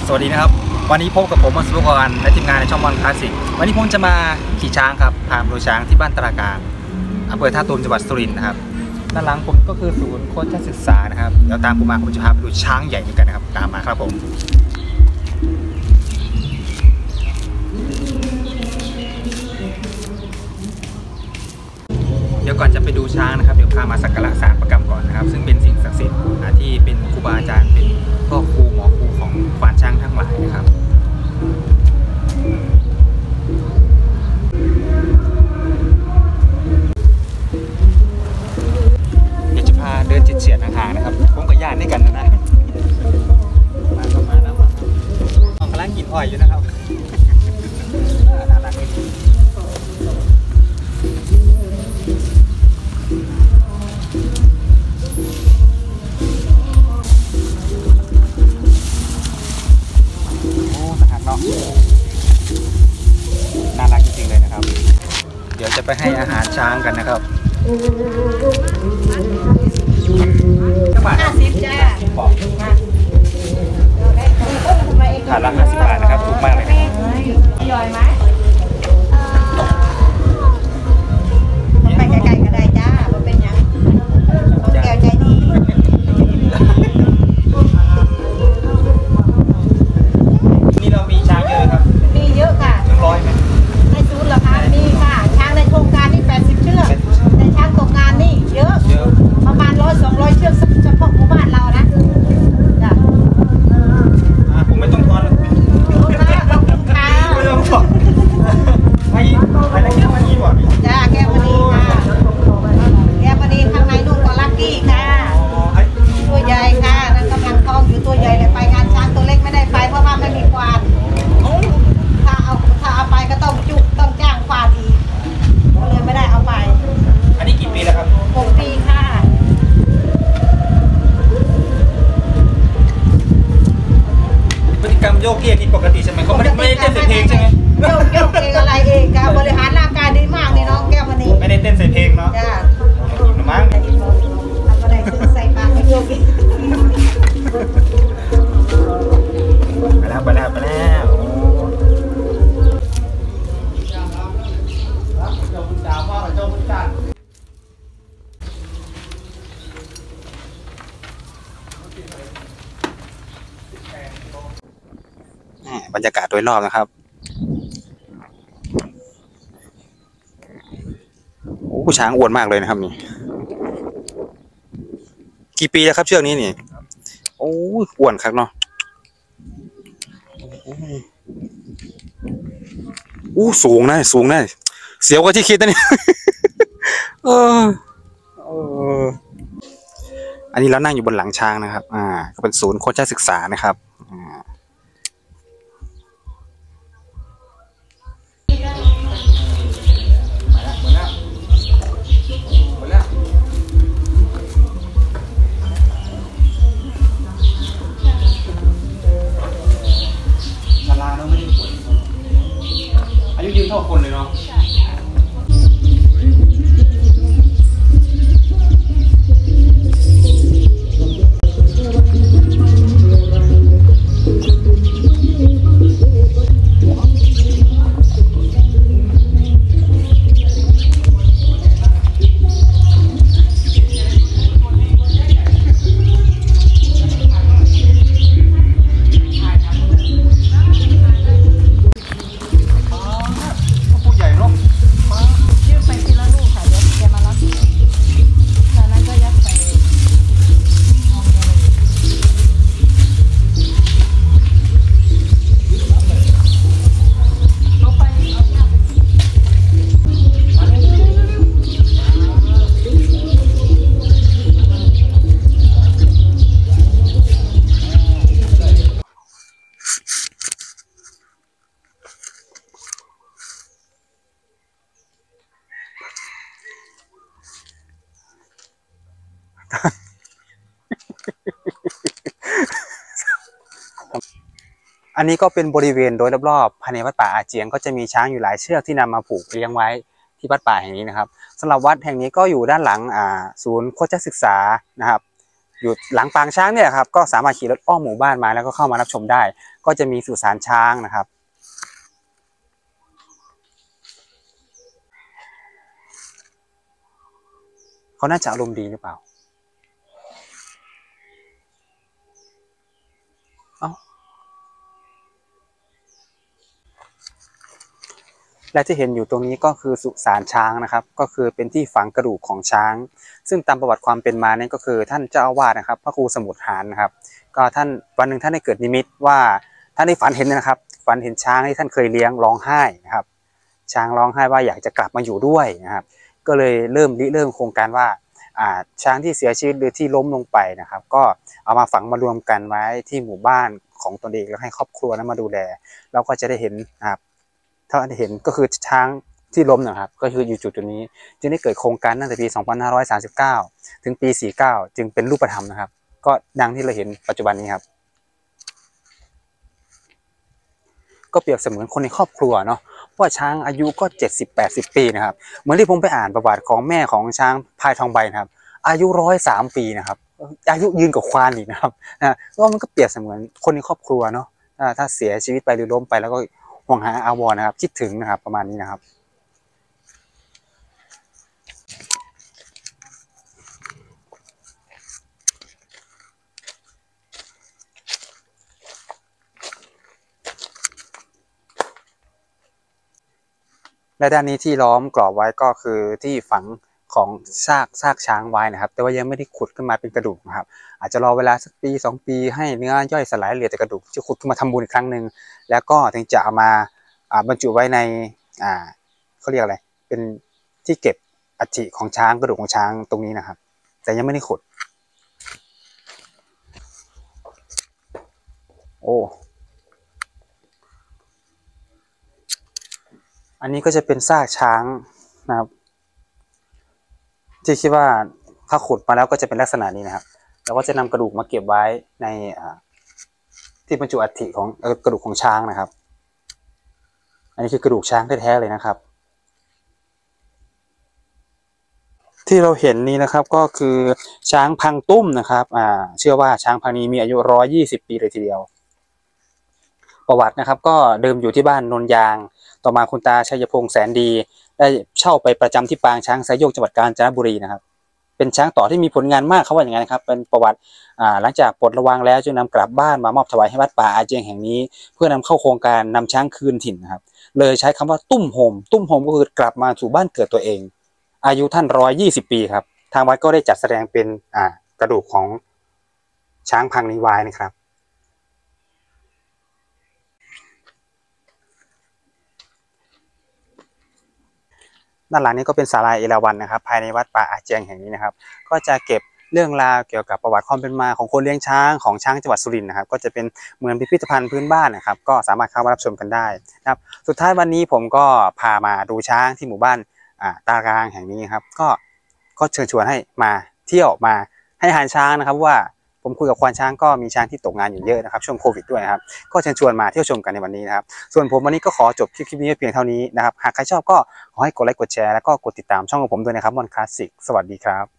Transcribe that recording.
สวัสดีนะครับวันนี้พบกับผมมสุภกรและทีมงานในช่องบอลคลาสสิกวันนี้ผมจะมาขี่ช้างครับพาดูช้างที่บ้านตรากลางอำเภอท่าตูมจังหวัดสุรินทร์นะครับด้านหลังผมก็คือศูนย์โคชศึกษานะครับเดี๋ยวตามผมมาผมจะพาไปดูช้างใหญ่กันนะครับตามมาครับผมเดี๋ยวก่อนจะไปดูช้างนะครับเดี๋ยวพามาสักการะศาลประกรรมก่อนนะครับซึ่งเป็นสิ่งศักดิ์สิทธิ์ที่เป็นครูบาอาจารย์เป็นพ่อครูหมอครูของควานช้างทั้งหลายนะครับเดี๋ยวจะพาเดินเฉียดๆห่างๆนะครับผมกับญาติด้วยกันนะมาประมาณนั้นกำลังกินอ้อยอยู่นะครับน่ารักเลยน่ารักจริงๆเลยนะครับเดี๋ยวจะไปให้อาหารช้างกันนะครับ50 จ้าบอกถาดละ50 บาทนะครับถูกมากเลยย่อยไหมไปไกลๆก็ได้จ้าว่าเป็นยังต้องแก้วใจดีนี่เรามีช้างเยอะครับมีเยอะค่ะ 100ไหมในศูนย์เหรอคะมีค่ะช้างในโครงการนี่80 เชือกในช้างตกงานนี่เยอะประมาณ100-200 เชือกเฉพาะหมู่บ้านเรานะจ้ะผมไม่ต้องทอนขอบคุณค่ะไม่ต้องทอนอะไรแก้วมณีบ่จ้าแก้วมณีค่ะแก้วมณีข้างในนู่นก็ลักกี้ค่ะตัวใหญ่ค่ะนั่นกำลังท้องอยู่ตัวใหญ่เลยไปงานช้างตัวเล็กไม่ได้ไปเพราะว่าไม่มีควานถ้าเอาไปก็ต้องจุกต้องจ้างควานอีกก็เลยไม่ได้เอาไปอันนี้กี่ปีแล้วครับ 6 ปีค่ะพฤติกรรมโยกเยกนี่ปกติใช่ไหมเขาไม่ได้เต้นใส่เพลงใช่ไหมโยกเองอะไรเองค่ะบริหารร่างกายดีมากนี่น้องแก้ววันนี้ไม่ได้เต้นใส่เพลงเนาะจ้าอิ่มมั้งทำอะไรคือใส่ปากโยกเองไปแล้วบรรยากาศโดยรอบนะครับโอ้ช้างอ้วนมากเลยนะครับนี่กี่ปีแล้วครับเชือกนี้นี่โอ้อ้วนครับเนาะสูงนะเสียวกว่าที่คิดนะนี่อันนี้เรานั่งอยู่บนหลังช้างนะครับก็เป็นศูนย์โคชศึกษานะครับอายุยืนเท่าคนเลยเนาะอันนี้ก็เป็นบริเวณโดยรอบๆภายในวัดป่าอาเจียงก็จะมีช้างอยู่หลายเชือกที่นำมาผูกเลี้ยงไว้ที่วัดป่าแห่งนี้นะครับสำหรับวัดแห่งนี้ก็อยู่ด้านหลังศูนย์โคชศึกษานะครับอยู่หลังปางช้างเนี่ยครับก็สามารถขี่รถอ้อมหมู่บ้านมาแล้วก็เข้ามารับชมได้ก็จะมีสุสานช้างนะครับเขาน่าจะอารมณ์ดีหรือเปล่าเอ้าและที่เห็นอยู่ตรงนี้ก็คือสุสานช้างนะครับก็คือเป็นที่ฝังกระดูกของช้างซึ่งตามประวัติความเป็นมาเนี่ยก็คือท่านเจ้าอาวาสนะครับพระครูสมุทรหานนะครับก็ท่านวันหนึ่งท่านได้เกิดนิมิตว่าท่านได้ฝันเห็นนะครับฝันเห็นช้างที่ท่านเคยเลี้ยงร้องไห้นะครับช้างร้องไห้ว่าอยากจะกลับมาอยู่ด้วยนะครับก็เลยเริ่มโครงการว่าช้างที่เสียชีวิตหรือที่ล้มลงไปนะครับก็เอามาฝังมารวมกันไว้ที่หมู่บ้านของตนเองแล้วให้ครอบครัวนั้นมาดูแลเราก็จะได้เห็นนะครับถ้าเห็นก็คือช้างที่ล้มนะครับก็คืออยู่จุดนี้จึงได้เกิดโครงการตั้งแต่ปี 2539 ถึงปี 49 จึงเป็นรูปธรรมนะครับก็ดังที่เราเห็นปัจจุบันนี้ครับก็เปรียบเสมือนคนในครอบครัวเนาะว่าช้างอายุก็70-80 ปีนะครับเหมือนที่ผมไปอ่านประวัติของแม่ของช้างพายทองใบนะครับอายุ103 ปีนะครับอายุยืนกว่าควานอีกนะครับก็มันก็เปรียบเสมือนคนในครอบครัวเนาะถ้าเสียชีวิตไปหรือล้มไปแล้วก็ห่วงหาอาวรณ์นะครับคิดถึงนะครับประมาณนี้นะครับและด้านนี้ที่ล้อมกรอบไว้ก็คือที่ฝังของซากช้างไว้นะครับแต่ว่ายังไม่ได้ขุดขึ้นมาเป็นกระดูกนะครับอาจจะรอเวลาสักปี2 ปีให้เนื้อย่อยสลายเหลือแต่กระดูกจะขุดขึ้นมาทำบุญอีกครั้งหนึ่งแล้วก็ถึงจะเอามาบรรจุไว้ในเขาเรียกอะไรเป็นที่เก็บอัฐิของช้างกระดูกของช้างตรงนี้นะครับแต่ยังไม่ได้ขุดโอ้อันนี้ก็จะเป็นซากช้างนะครับที่คิดว่าถ้าขุดมาแล้วก็จะเป็นลักษณะนี้นะครับเราก็จะนำกระดูกมาเก็บไว้ในที่บรรจุอัฐิของกระดูกของช้างนะครับอันนี้คือกระดูกช้างแท้ๆเลยนะครับที่เราเห็นนี้นะครับก็คือช้างพังตุ้มนะครับเชื่อว่าช้างพังนี้มีอายุ120 ปีเลยทีเดียวประวัตินะครับก็เดิมอยู่ที่บ้านนนยางต่อมาคุณตาชัยพงษ์แสนดีได้เช่าไปประจำที่ปางช้างไซโยกจังหวัดกาญจนบุรีนะครับเป็นช้างต่อที่มีผลงานมากเขาว่าอย่างนั้นครับเป็นประวัติหลังจากปลดระวางแล้วจึงนำกลับบ้านมามอบถวายให้วัดป่าอาเจียงแห่งนี้เพื่อนำเข้าโครงการนำช้างคืนถิ่นนะครับเลยใช้คำว่าตุ้มโฮมก็คือกลับมาสู่บ้านเกิดตัวเองอายุท่าน120 ปีครับทางวัดก็ได้จัดแสดงเป็นกระดูกของช้างพังนี้ไว้นะครับด้านหลังนี้ก็เป็นศาลาเอราวัณนะครับภายในวัดป่าอาเจียงแห่งนี้นะครับก็จะเก็บเรื่องราวเกี่ยวกับประวัติความเป็นมาของคนเลี้ยงช้างของช้างจังหวัดสุรินทร์นะครับก็จะเป็นเหมือนพิพิธภัณฑ์พื้นบ้านนะครับก็สามารถเข้ามารับชมกันได้นะครับสุดท้ายวันนี้ผมก็พามาดูช้างที่หมู่บ้านตากลางแห่งนี้ครับก็เชิญชวนให้มาเที่ยวมาให้อาหารช้างนะครับว่าผมคุยกับควานช้างก็มีช้างที่ตกงานอยู่เยอะนะครับช่วงโควิดด้วยนะครับก็เชิญชวนมาเที่ยวชมกันในวันนี้นะครับส่วนผมวันนี้ก็ขอจบคลิปนี้เพียงเท่านี้นะครับหากใครชอบก็ขอให้กดไลค์กดแชร์แล้วก็กดติดตามช่องของผมด้วยนะครับมอนคลาสสิกสวัสดีครับ